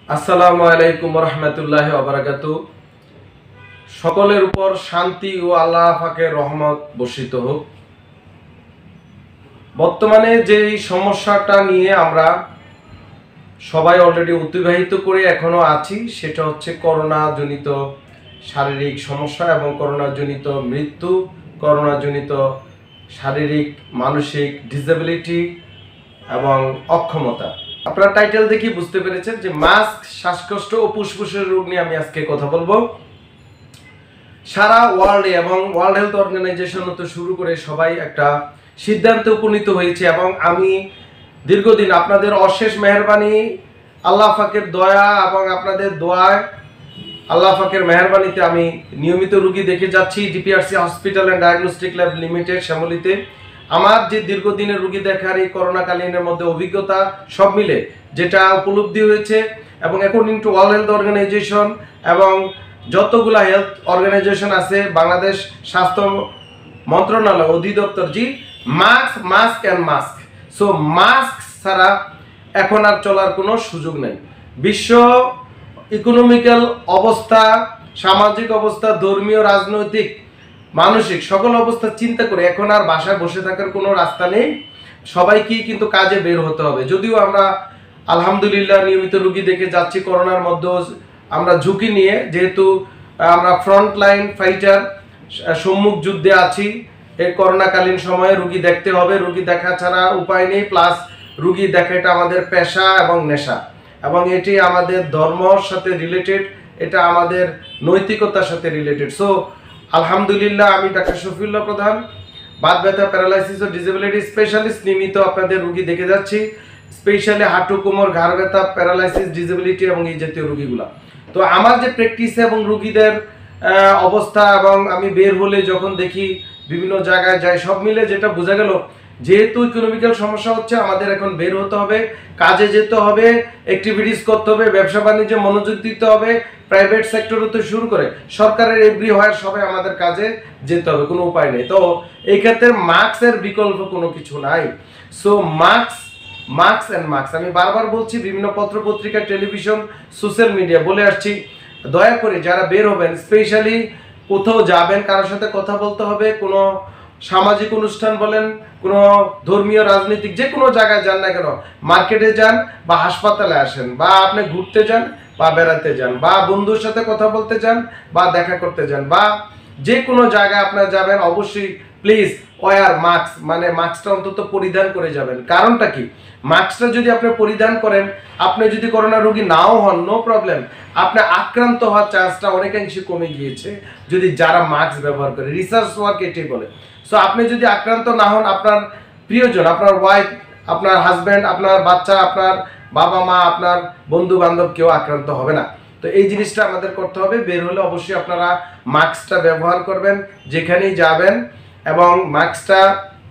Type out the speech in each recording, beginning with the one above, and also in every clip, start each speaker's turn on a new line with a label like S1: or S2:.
S1: আসসালামু আলাইকুম রহমতুল্লাহি ওয়া বারাকাতুহু। সকলের উপর শান্তি ও আল্লাহ পাকের রহমত বর্ষিত হোক। বর্তমানে যে সমস্যাটা নিয়ে আমরা সবাই অলরেডি অতিবাহিত করে এখনো আছি, সেটা হচ্ছে করোনা জনিত শারীরিক সমস্যা এবং করোনা জনিত মৃত্যু, করোনা জনিত শারীরিক মানসিক ডিসেবিলিটি এবং অক্ষমতা। আপনারা টাইটেল দেখি বুঝতে পেরেছেন যে মাস্ক, শ্বাসকষ্ট ও ফুসফুসের রোগ নিয়ে আমি আজকে কথা বলবো। সারা ওয়ার্ল্ডে এবং ওয়ার্ল্ড হেলথ অর্গানাইজেশন তো শুরু করে সবাই একটা সিদ্ধান্তে উপনীত হয়েছে এবং আমি দীর্ঘদিন আপনাদের অশেষ মেহেরবানি, আল্লাহ পাকের দয়া এবং আপনাদের দোয়ায় আল্লাহ পাকের মেহেরবানিতে আমি নিয়মিত রোগী দেখে যাচ্ছি DPRC hospital and diagnostic lab limited শ্যামলীতে। আমার যে দীর্ঘদিনের রোগী দেখার এই করোনাকালীনের মধ্যে অভিজ্ঞতা সব মিলে যেটা উপলব্ধি হয়েছে এবং according to World Health Organization এবং যতগুলা হেলথ অর্গানাইজেশন আছে, বাংলাদেশ স্বাস্থ্য মন্ত্রণালয় অধিদপ্তর, mask mask and mask. So mask ছাড়া এখন আর চলার কোনো সুযোগ নেই। বিশ্ব ইকোনমিক্যাল অবস্থা, সামাজিক অবস্থা, ধর্মীয়, রাজনৈতিক, মানসিক সকল অবস্থা চিন্তা করে এখন আর বাসায় বসে থাকার কোনো রাস্তা নেই। সবাইকেই কিন্তু কাজে বের হতে হবে। যদিও আমরা আলহামদুলিল্লাহ নিয়মিত রোগী দেখে যাচ্ছি, করোনার মধ্যেও আমরা ঝুঁকি নিয়ে, যেহেতু আমরা ফ্রন্ট লাইন ফাইটার, সম্মুখ যুদ্ধে আছি। এই করোনাকালীন সময়ে রোগী দেখতে হবে, রোগী দেখা ছাড়া উপায় নেই। প্লাস রোগী দেখা এটা আমাদের পেশা এবং নেশা, এবং এটি আমাদের ধর্মর সাথে রিলেটেড, এটা আমাদের নৈতিকতার সাথে রিলেটেড। সো আলহামদুলিল্লাহ আমি ডাক্তার শফিউল্লাহ প্রধান, বাত ব্যথা, প্যারালাইসিস ও ডিসেবিলিটি স্পেশালিস্ট, নিয়মিত আপনাদের রোগী দেখে যাচ্ছি, স্পেশালি হাঁটু, কোমর, ঘাড় ব্যথা, প্যারালাইসিস, ডিসেবিলিটি এবং এই জাতীয় রোগীগুলা। তো আমার যে প্র্যাকটিসে এবং রোগীদের অবস্থা এবং আমি বের হলে যখন দেখি বিভিন্ন জায়গায় যাই, সব মিলে যেটা বোঝা গেল, যেহেতু ইকোনমিক্যাল সমস্যা হচ্ছে, আমাদের এখন বের হতে হবে, কাজে যেতে হবে, অ্যাক্টিভিটিস করতে হবে, ব্যবসা বাণিজ্যে মনোযোগ দিতে হবে, প্রাইভেট সেক্টর হতে শুরু করে সরকারের এভরিহোয়ার সবাই আমাদের কাজে যেতে হবে, কোনো উপায় নেই। তো এই ক্ষেত্রে মাস্কের বিকল্প কোনো কিছু নাই। সো মাস্ক অ্যান্ড মাস্ক আমি বারবার বলছি, বিভিন্ন পত্র পত্রিকা, টেলিভিশন, সোশ্যাল মিডিয়া বলে আসছি, দয়া করে যারা বের হবেন, স্পেশালি কোথাও যাবেন, কারোর সাথে কথা বলতে হবে, কোনো সামাজিক অনুষ্ঠান বলেন, কোনো ধর্মীয়, রাজনৈতিক, যে কোনো জায়গায় যান না কেন, মার্কেটে যান বা হাসপাতালে আসেন বা আপনি ঘুরতে যান বা বেড়াতে যান বা বন্ধুর সাথে কথা বলতে যান বা দেখা করতে যান বা যে কোনো জায়গায় আপনারা যাবেন, অবশ্যই প্লিজ ওয়ার মাস্ক, মানে মাস্কটা অন্তত পরিধান করে যাবেন। কারণটা কি, মাস্কটা যদি আপনি পরিধান করেন, আপনি যদি করোনা রোগী নাও হন, নো প্রবলেম, আপনি আক্রান্ত হওয়ার চান্সটা অনেকাংশে কমে গিয়েছে যদি যারা মাস্ক ব্যবহার করে। রিসার্চ ওয়ার্ক এটাই বলে। সো আপনি যদি আক্রান্ত না হন, আপনার প্রিয়জন, আপনার ওয়াইফ, আপনার হাজব্যান্ড, আপনার বাচ্চা, আপনার বাবা মা, আপনার বন্ধু বান্ধব কেউ আক্রান্ত হবে না। তো এই জিনিসটা আমাদের করতে হবে। বের হলে অবশ্যই আপনারা মাস্কটা ব্যবহার করবেন যেখানেই যাবেন, এবং মাস্কটা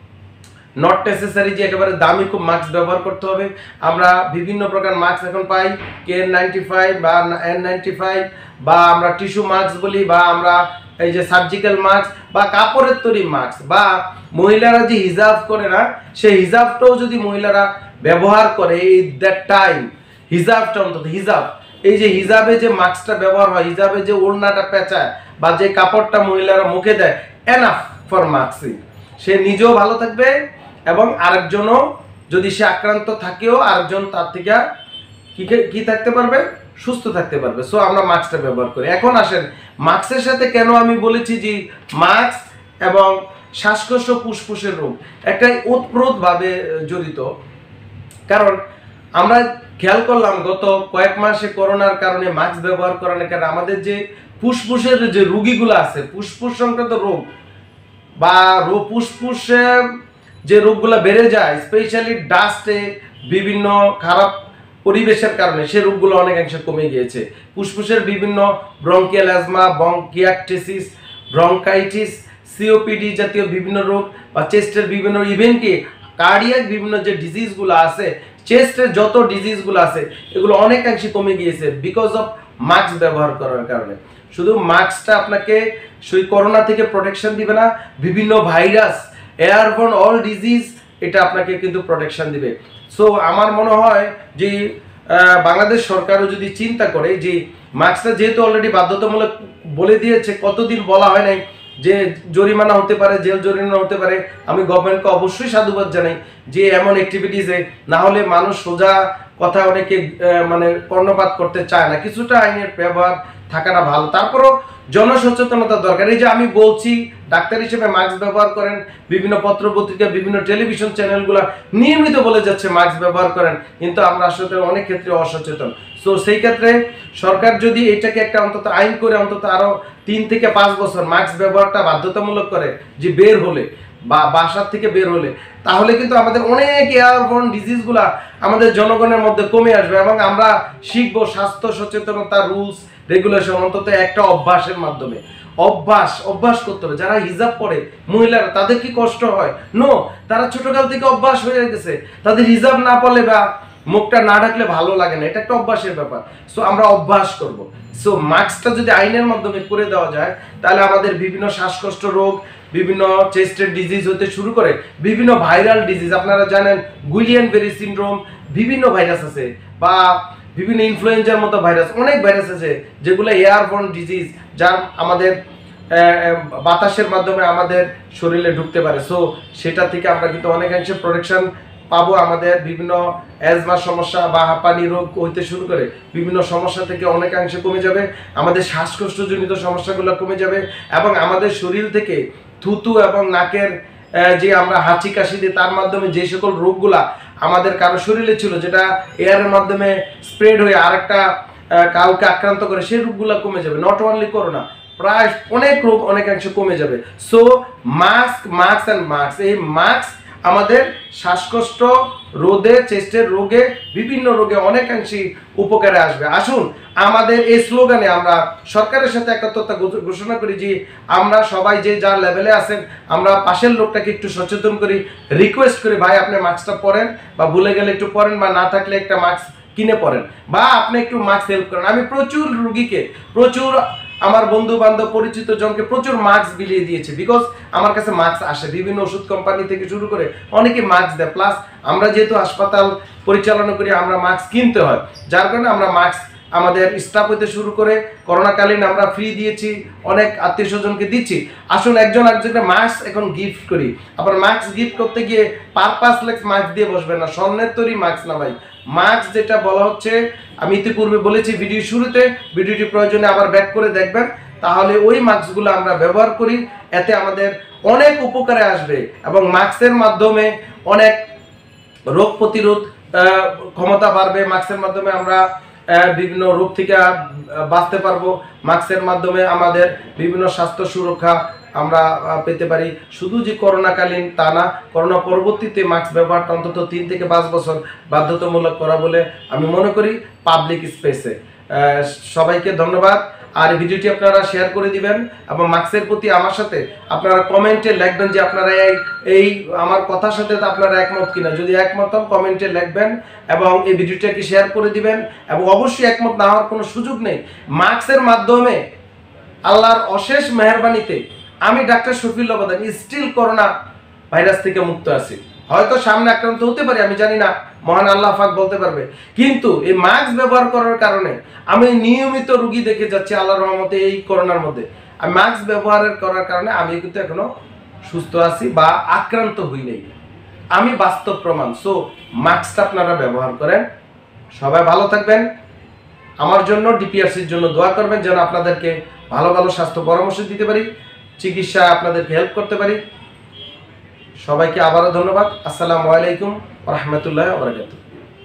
S1: নট নেসেসারি যে একেবারে দামি খুব মাস্ক ব্যবহার করতে হবে। আমরা বিভিন্ন প্রকার মাস্ক এখন পাই, KN95 বা N95, বা আমরা টিস্যু মাস্ক বলি, বা আমরা এই যে সার্জিক্যাল মাস্ক বা কাপড়ের তৈরি মাস্ক, বা মহিলারা যে হিজাব করে না, সেই হিজাবটাও যদি মহিলারা ব্যবহার করে, এই দ্যাট টাইম হিজাবটা অন্তত, হিজাব, এই যে হিজাবে যে মাস্কটা ব্যবহার হয়, হিজাবে যে ওড়নাটা পেঁচায় বা যে কাপড়টা মহিলারা মুখে দেয়, এনাফ ফর মাস্কিং। সে নিজেও ভালো থাকবে এবং আরেকজনও, যদি সে আক্রান্ত থাকেও, আরেকজন তার থেকে কি থাকতে পারবে, সুস্থ থাকতে পারবে। সো আমরা মাস্কটা ব্যবহার করি। এখন আসেন মাস্কের সাথে কেন আমি বলেছি যে মাস্ক এবং শ্বাসকষ্ট, ফুসফুসের রোগ একটা ওতপ্রোতভাবে জড়িত। কারণ আমরা খেয়াল করলাম গত কয়েক মাসে করোনার কারণে মাস্ক ব্যবহার করার কারণে আমাদের যে ফুসফুসের যে রোগীগুলো আছে, ফুসফুস সংক্রান্ত রোগ বা ফুসফুসে যে রোগগুলো বেড়ে যায়, স্পেশালি ডাস্টে, বিভিন্ন খারাপ পরিবেশের কারণে সে রোগগুলো অনেকাংশে কমে গিয়েছে। ফুসফুসের বিভিন্ন bronchial asthma, bronchiectasis, bronchitis, COPD জাতীয় বিভিন্ন রোগ, বা চেস্টের বিভিন্ন, ইভেন কি কার্ডিয়াক বিভিন্ন যে ডিজিজগুলো আছে, চেস্টের যত ডিজিজগুলো আছে, এগুলো অনেকাংশে কমে গিয়েছে বিকজ অফ মাস্ক ব্যবহার করার কারণে। শুধু মাস্কটা আপনাকে সেই করোনা থেকে প্রোটেকশন দিবে না, বিভিন্ন ভাইরাস, এয়ারবোর্ন অল ডিজিজ, এটা আপনাকে কিন্তু প্রোটেকশন দিবে। সো আমার মনে হয় যে বাংলাদেশ সরকারও যদি চিন্তা করে যে মাস্কটা যেহেতু অলরেডি বাধ্যতামূলক বলে দিয়েছে, কতদিন বলা হয় নাই যে জরিমানা হতে পারে, জেল জরিমানা হতে পারে, আমি গভর্নমেন্টকে অবশ্যই সাধুবাদ জানাই যে এমন অ্যাক্টিভিটিসে, না হলে মানুষ সোজা কথা অনেকে মানে কর্ণপাত করতে চায় না, কিছুটা আইনের ব্যবহার থাকাটা ভালো। তারপরও জনসচেতনতা দরকার। এই যে আমি বলছি ডাক্তার হিসেবে মাস্ক ব্যবহার করেন, বিভিন্ন পত্র পত্রিকা, বিভিন্ন টেলিভিশন চ্যানেলগুলো নিয়মিত বলে যাচ্ছে মাস্ক ব্যবহার করেন, কিন্তু আমরা আসলে অনেক ক্ষেত্রে অসচেতন। সো সেই ক্ষেত্রে সরকার যদি এটাকে একটা অন্তত আইন করে অন্তত আরো 3 থেকে 5 বছর মাস্ক ব্যবহারটা বাধ্যতামূলক করে, যে বের হলে বা বাসার থেকে বের হলে, তাহলে কিন্তু আমাদের অনেক এয়ারবোর্ন ডিজিজগুলা আমাদের জনগণের মধ্যে কমে আসবে এবং আমরা শিখবো স্বাস্থ্য সচেতনতা, রুলস রেগুলেশন অন্তত একটা অভ্যাসের মাধ্যমে। অভ্যাস করতে হবে। যারা হিজাব পরে মহিলারা, তাদের কি কষ্ট হয়? নো, তারা ছোটকাল থেকে অভ্যাস হয়ে গেছে, তাদের হিজাব না পড়লে বা মুখটা না ঢাকলে ভালো লাগে না, এটা একটা অভ্যাসের ব্যাপার। সো আমরা অভ্যাস করব। সো মাস্কটা যদি আইনের মাধ্যমে করে দেওয়া যায়, তাহলে আমাদের বিভিন্ন শ্বাসকষ্ট রোগ, বিভিন্ন চেস্টের ডিজিজ হতে শুরু করে বিভিন্ন ভাইরাল ডিজিজ, আপনারা জানেন গুইলিয়ান বেরি সিনড্রোম, বিভিন্ন ভাইরাস আছে, বা বিভিন্ন ইনফ্লুয়েঞ্জার মতো ভাইরাস, অনেক ভাইরাস আছে যেগুলো এয়ারবোর্ন ডিজিজ, যার আমাদের বাতাসের মাধ্যমে আমাদের শরীরে ঢুকতে পারে। সো সেটা থেকে আমরা কিন্তু অনেকাংশে প্রোটেকশন পাবো। আমাদের বিভিন্ন অ্যাজমার সমস্যা বা হাঁপানি রোগ হইতে শুরু করে বিভিন্ন সমস্যা থেকে অনেকাংশে কমে যাবে, আমাদের শ্বাসকষ্টজনিত সমস্যাগুলো কমে যাবে, এবং আমাদের শরীর থেকে থুতু এবং নাকের যে আমরা হাঁচি কাশি দিই, তার মাধ্যমে যে সকল রোগগুলা আমাদের কারো শরীরে ছিল, যেটা এয়ারের মাধ্যমে স্প্রেড হয়ে আরেকটা কাউকে আক্রান্ত করে, সেই রোগগুলো কমে যাবে। নট অনলি করোনা, প্রায় অনেক রোগ অনেকাংশে কমে যাবে। সো মাস্ক অ্যান্ড মাস্ক, এই মাস্ক আমাদের শ্বাসকষ্ট রোধে, চেস্টের রোগে, বিভিন্ন রোগে অনেকাংশে উপকারে আসবে। আসুন আমাদের এই স্লোগানে আমরা সরকারের সাথে একাত্মতা ঘোষণা করি যে আমরা সবাই যে যার লেভেলে আছেন, আমরা পাশের লোকটাকে একটু সচেতন করি, রিকোয়েস্ট করি, ভাই আপনি মাস্কটা পরেন, বা ভুলে গেলে একটু পরেন, বা না থাকলে একটা মাস্ক কিনে পরেন, বা আপনি একটু মাস্ক হেল্প করেন। আমি প্রচুর রুগীকে, প্রচুর আমার বন্ধু বান্ধব পরিচিত জনকে প্রচুর মাস্ক বিলিয়ে দিয়েছে, বিকজ আমার কাছে মাস্ক আসে বিভিন্ন ওষুধ কোম্পানি থেকে শুরু করে অনেকে মাস্ক দেয়। প্লাস আমরা যেহেতু হাসপাতাল পরিচালনা করি, আমরা মাস্ক কিনতে হয়, যার কারণে আমরা মাস্ক আমাদের স্টাফ হইতে শুরু করে করোনাকালীন আমরা ফ্রি দিয়েছি, অনেক আত্মীয় স্বজনকে দিচ্ছি। আসুন একজন একজনকে মাস্ক এখন গিফট করি। আবার মাস্ক গিফট করতে গিয়ে পারপাস লেক্স মাস্ক দিয়ে বসবেন না, স্বর্ণের তৈরি মাস্ক না ভাই। মাস্ক যেটা বলা হচ্ছে, আমি ইতিপূর্বে বলেছি ভিডিও শুরুতে, ভিডিওটি প্রয়োজনে আবার ব্যাক করে দেখবেন, তাহলে ওই মাস্কগুলো আমরা ব্যবহার করি, এতে আমাদের অনেক উপকারে আসবে, এবং মাস্কের মাধ্যমে অনেক রোগ প্রতিরোধ ক্ষমতা বাড়বে। মাস্কের মাধ্যমে আমরা বিভিন্ন রোগ থেকে বাঁচতে পারবো। মাস্কের মাধ্যমে আমাদের বিভিন্ন স্বাস্থ্য সুরক্ষা আমরা পেতে পারি। শুধু যে করোনাকালীন তা না, করোনা পরবর্তীতে মাস্ক ব্যবহারটা অন্তত 3 থেকে 5 বছর বাধ্যতামূলক করা বলে আমি মনে করি পাবলিক স্পেসে। সবাইকে ধন্যবাদ। আর ভিডিওটি আপনারা শেয়ার করে দিবেন, এবং মাস্কের প্রতি আমার সাথে আপনারা কমেন্টে লিখবেন যে আপনারা এই আমার কথার সাথে আপনারা একমত কিনা। যদি একমত হন কমেন্টে লিখবেন, এবং এই ভিডিওটাকে শেয়ার করে দিবেন। এবং অবশ্যই একমত না হওয়ার কোনো সুযোগ নেই। মাস্কের মাধ্যমে আল্লাহর অশেষ মেহেরবানিতে আমি ডাক্তার শফিউল্লাহ বাদান স্টিল করোনা ভাইরাস থেকে মুক্ত আছি। হয়তো সামনে আক্রান্ত হতে পারি, আমি জানি না, মহান আল্লাহ পাক বলতে পারবে। কিন্তু এই মাস্ক ব্যবহার করার কারণে আমি নিয়মিত রোগী দেখে যাচ্ছি আল্লাহর রহমতে। এই করোনার মধ্যে আমি মাস্ক ব্যবহার করার কারণে আমি কিন্তু এখনো সুস্থ আছি বা আক্রান্ত হই নাই, আমি বাস্তব প্রমাণ। সো মাস্কটা আপনারা ব্যবহার করেন। সবাই ভালো থাকবেন। আমার জন্য, ডিপিআরসির জন্য দোয়া করবেন, যেন আপনাদেরকে ভালো ভালো স্বাস্থ্য পরামর্শ দিতে পারি, চিকিৎসা আপনাদেরকে হেল্প করতে পারি। সবাইকে আবারও ধন্যবাদ। আসসালামু আলাইকুম ওয়া রাহমাতুল্লাহি ওয়া বারাকাতুহু।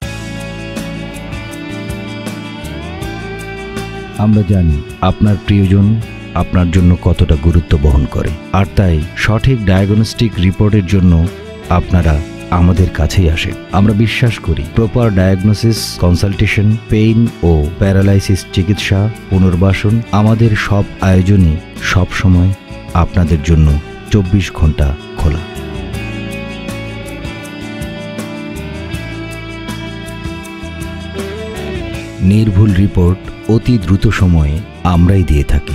S2: আমরা জানি আপনার প্রিয়জন আপনার জন্য কতটা গুরুত্ব বহন করে, আর তাই সঠিক ডায়াগনস্টিক রিপোর্টের জন্য আপনারা আমাদের কাছেই আসেন। আমরা বিশ্বাস করি প্রপার ডায়াগনোসিস, কনসালটেশন, পেইন ও প্যারালাইসিস চিকিৎসা, পুনর্বাসন, আমাদের সব আয়োজনই সবসময় আপনাদের জন্য 24 ঘন্টা খোলা। নির্ভুল রিপোর্ট অতি দ্রুত সময়ে আমরাই দিয়ে থাকি।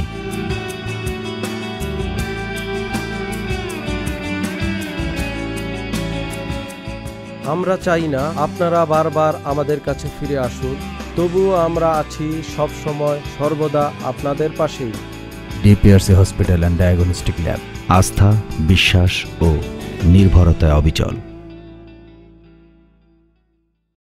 S1: আমরা চাই না আপনারা বারবার আমাদের কাছে ফিরে আসুন, তবুও আমরা আছি সব সময় সর্বদা আপনাদের পাশেই।
S2: DPRC hospital and diagnostic lab, আস্থা, বিশ্বাস ও নির্ভরতায় অবিচল।